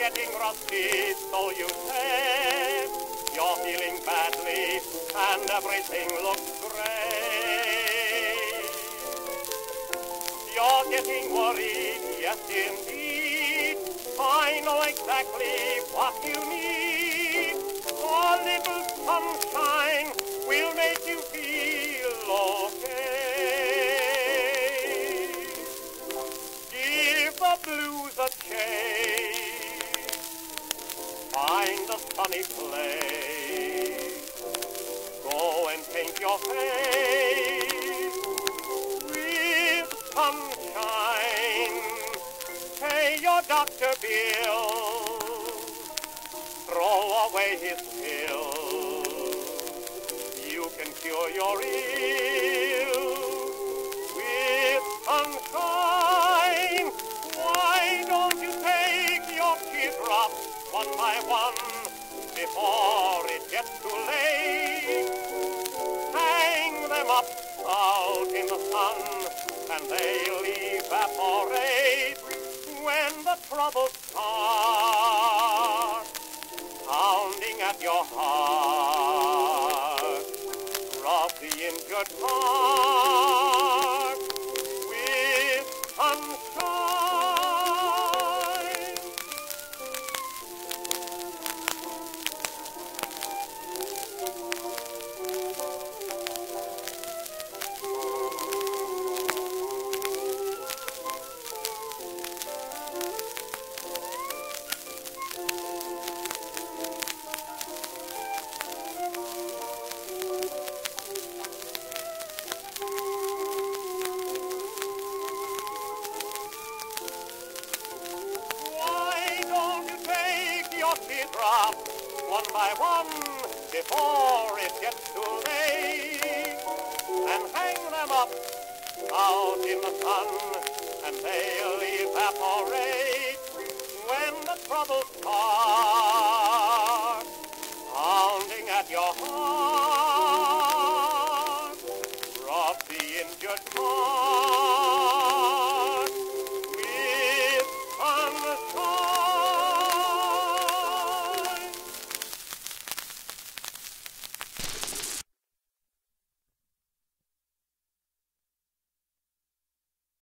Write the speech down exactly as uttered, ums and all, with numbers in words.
getting rusty, so you say. You're feeling badly, and everything looks great. You're getting worried, yes indeed. I know exactly what you need. A little sunshine will make you feel okay. Give the blues a chase. Find a sunny place. Go and paint your face with sunshine. Pay your doctor bill. Throw away his pills. You can cure your ills with sunshine. Why don't you take your teardrops one by one before it gets too late? Hang them up out in the sun and they'll evaporate. When the troubles start pounding at your heart, rub the injured part with sunshine. Drop one by one before it gets too late, and hang them up out in the sun and they'll evaporate. When the troubles start pounding at your heart,